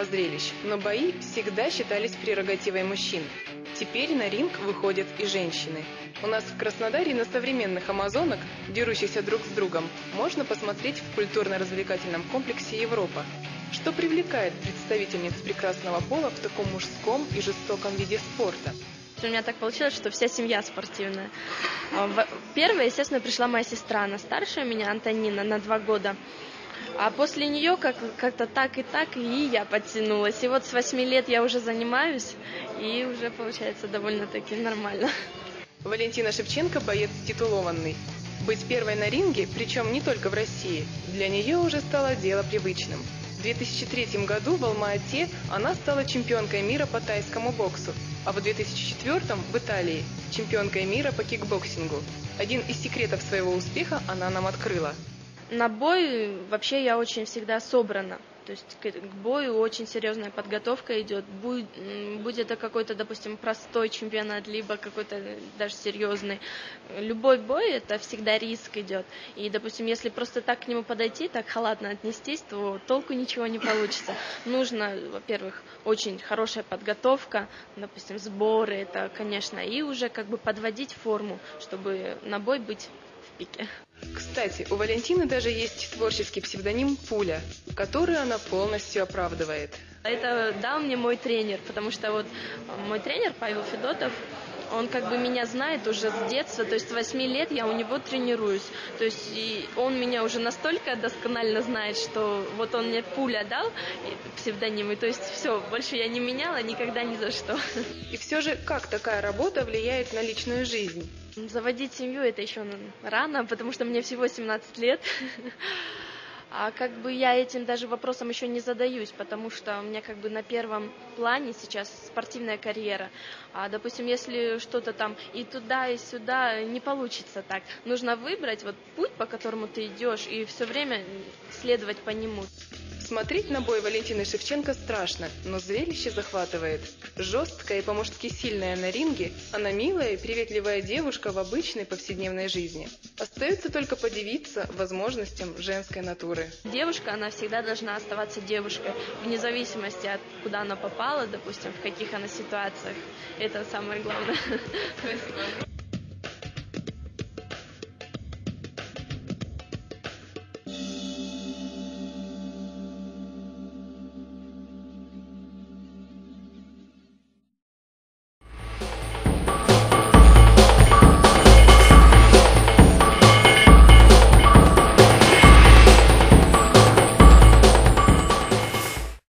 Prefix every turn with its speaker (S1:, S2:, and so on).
S1: зрелищ, но бои всегда считались прерогативой мужчин. Теперь на ринг выходят и женщины. У нас в Краснодаре на современных амазонок, дерущихся друг с другом, можно посмотреть в культурно-развлекательном комплексе «Европа». Что привлекает представительниц прекрасного пола в таком мужском и жестоком виде спорта?
S2: У меня так получилось, что вся семья спортивная. Первая, естественно, пришла моя сестра, она старше меня, Антонина, на 2 года. А после нее как-то так, и я подтянулась. И вот с 8 лет я уже занимаюсь, и уже получается довольно-таки нормально.
S1: Валентина Шевченко боец титулованный. Быть первой на ринге, причем не только в России, для нее уже стало дело привычным. В 2003 году в Алма-Ате она стала чемпионкой мира по тайскому боксу, а в 2004 в Италии – чемпионкой мира по кикбоксингу. Один из секретов своего успеха она нам открыла.
S2: На бой вообще я очень всегда собрана. То есть к бою очень серьезная подготовка идет. Будь это какой-то, допустим, простой чемпионат, либо какой-то даже серьезный. Любой бой это всегда риск идет. И, допустим, если просто так к нему подойти, так халатно отнестись, то толку ничего не получится. Нужно, во-первых, очень хорошая подготовка, допустим, сборы, это, конечно, и уже как бы подводить форму, чтобы на бой быть в пике.
S1: Кстати, у Валентины даже есть творческий псевдоним «Пуля», который она полностью оправдывает.
S2: Это дал мне мой тренер, потому что вот мой тренер Павел Федотов, он как бы меня знает уже с детства, то есть с 8 лет я у него тренируюсь. То есть и он меня уже настолько досконально знает, что вот он мне «Пуля» дал, псевдоним, и то есть все, больше я не меняла никогда ни за что.
S1: И все же, как такая работа влияет на личную жизнь?
S2: Заводить семью это еще рано, потому что мне всего 17 лет. А как бы я этим даже вопросом еще не задаюсь, потому что у меня как бы на первом плане сейчас спортивная карьера. А, допустим, если что-то там и туда, и сюда, не получится так. Нужно выбрать вот путь, по которому ты идешь, и все время следовать по нему.
S1: Смотреть на бой Валентины Шевченко страшно, но зрелище захватывает. Жесткая и по-мужски сильная на ринге, она милая и приветливая девушка в обычной повседневной жизни. Остается только подивиться возможностям женской натуры.
S2: Девушка, она всегда должна оставаться девушкой, вне зависимости от куда она попала, допустим, в каких она ситуациях. Это самое главное.